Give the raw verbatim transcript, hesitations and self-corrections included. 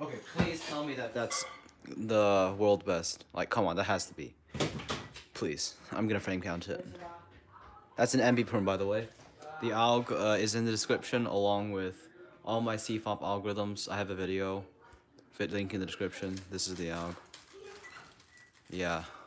Okay, please tell me that that's the world best. Like, come on, that has to be. Please, I'm gonna frame count it. That's an N B Perm, by the way. The alg uh, is in the description along with all my C FOP algorithms. I have a video, fit link in the description. This is the alg. Yeah.